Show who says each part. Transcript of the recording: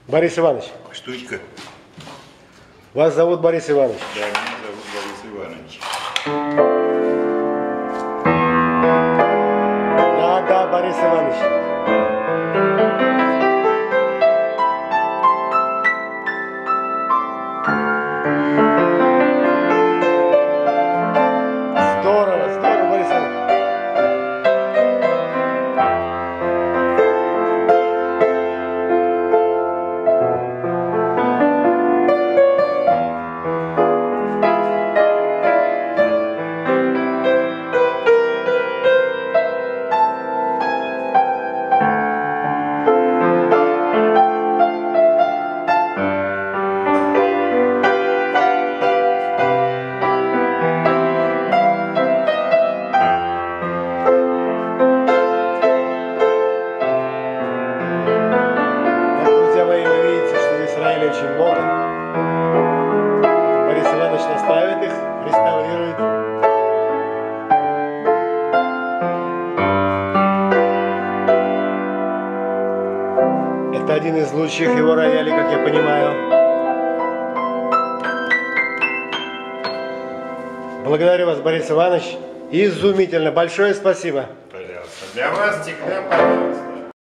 Speaker 1: Борис Иванович.
Speaker 2: Штучка.
Speaker 1: Вас зовут Борис Иванович?
Speaker 2: Да, меня зовут Борис Иванович.
Speaker 1: Да, Борис Иванович. Здорово, Борис Иванович. Очень много. Борис Иванович настраивает их, реставрирует. Это один из лучших его роялей, как я понимаю. Благодарю вас, Борис Иванович. Изумительно. Большое спасибо.
Speaker 2: Пожалуйста. Для вас всегда пожалуйста.